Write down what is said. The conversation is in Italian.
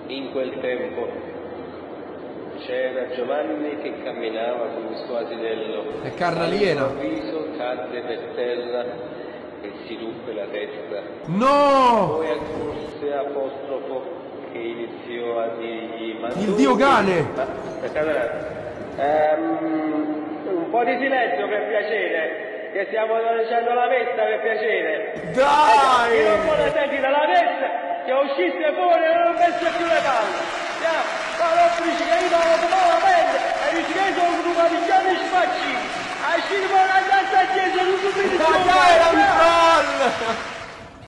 In quel tempo c'era Giovanni che camminava sul suo asinello. È carne aliena. All'improvviso cadde per terra e si ruppe la testa. No! Poi accorse Apostrofo che iniziò a dirgli: ma Il dio cane! Aspettate un attimo. Un po' di silenzio per piacere, che stiamo dicendo la messa per piacere. Dai! Chi non vuole sentire la messa, che uscisse fuori e non messe più le palle. Ma non dici che io non ho la mente e dici che io sono un rubavigliano spaccini. A cinema la casa chiesa non si vede. Ma dai, era un troll!